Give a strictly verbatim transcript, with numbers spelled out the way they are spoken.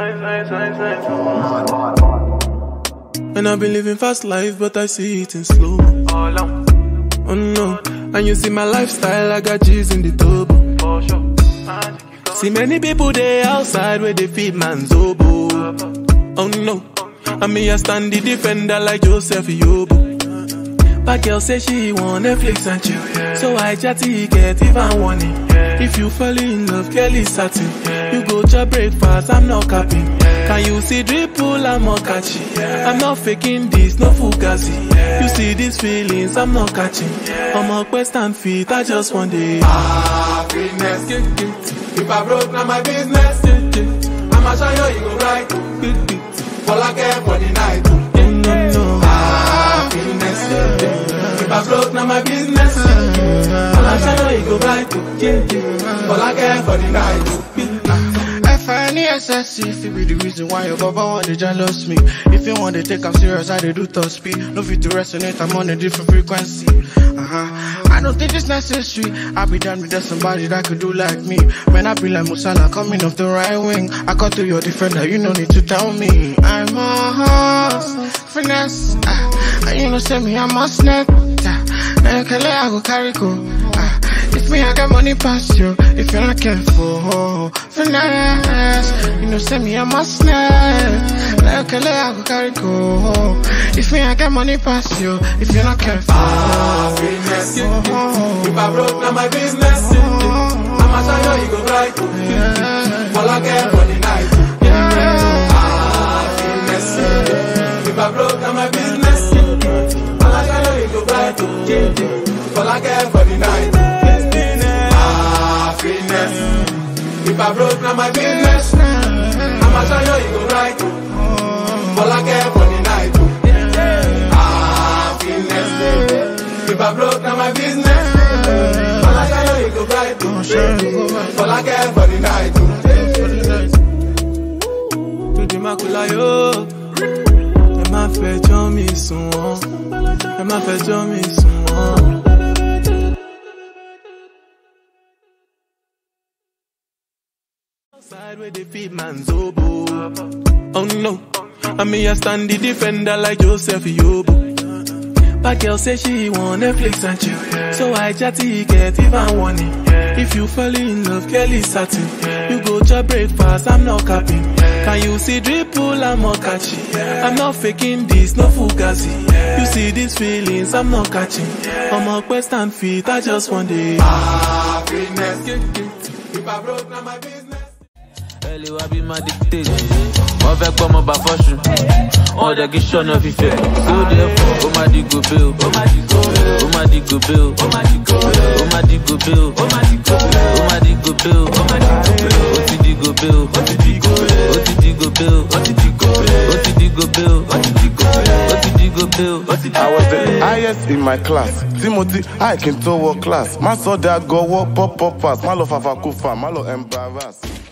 And I've been living fast life, but I see it in slow. Oh no, and you see my lifestyle, I got G's in the turbo. See many people there outside where they feed man zobo. Oh no, and me I stand the defender like Joseph Yobo. But girl say she want Netflix and chill, yeah. So I chatty get even warning. Yeah. If you fall in love, girl is satin. Yeah. You go to breakfast, I'm not capping. Yeah. Can you see dribble, Amokachi? Yeah. I'm not faking this, no fugazzi. Yeah. You see these feelings, I'm not catching. Yeah. I'm a quest and feet, I just want it. Ah, Finesse. If I broke, now my business. I'ma show you, you go right. Folake for the night. No, no. Ah, Finesse. If I broke, now my business. I'ma show you, you go right. Folake for the night. F I N E S S if it be the reason why your baba want to jealous me. If you want to take I'm serious, I do top speed. No fit to resonate, I'm on a different frequency. Uh-huh. I don't think it's necessary. I be done with that somebody that could do like me. When I be like Musala coming off the right wing, I got to your defender, you no need to tell me. I'm a horse, finesse. Uh, and you know say me I'm a snake. Uh, I go carry go. Uh, If me I got money past you, if you're not careful, finesse. You know say me I'm a snake. Like a leg I go carry go. If me I got money past you, if you're not careful. Ah, finesse. If I broke, now my business. I'ma show you, you go right. Folake for the night. Ah, finesse. If I broke, now my business. I'ma show you, you go right. Folake for the night. If I broke, now my business. I'ma show you, you go right. Folake for the night. Ah, Finesse. If I broke, now my business. I'ma show you, you go right. Folake for the night. To the makula yo. Ẹ má fẹjọ́ mi sùn wọ́n. Ẹ má fẹjọ́ mi sùn wọ́n. Side where they feed man zobo. Oh no, I mean I stand the defender like Joseph Yobo. But girl say she want Netflix and chill, yeah. So I chatty get even warning. Yeah. If you fall in love, girl is satin. Yeah. You go to breakfast, I'm not capping. Yeah. Can you see dribble, Amokachi? Yeah. I'm not faking this, no fugazzi. Yeah. You see these feelings, I'm not catching. Yeah. I'm a quest and feet, I just want it. Ah, Finesse. If I broke, now my business. Early will be my dictate. One vex come up by fortune. All the kids shone off effect. So therefore, oh my digo bill, oh my digo bill, oh my digo bill, oh my digo bill, oh my digo bill, oh my digo bill, oh my digo bill, oh my digo bill, oh digo bill, oh digo bill, oh digo bill, oh digo bill, oh digo bill, oh digo bill, oh digo bill. I was the highest in my class. Timothy, I can to work class. My soda go walk pop pop pass. Malo fafa kufa, malo embarrass.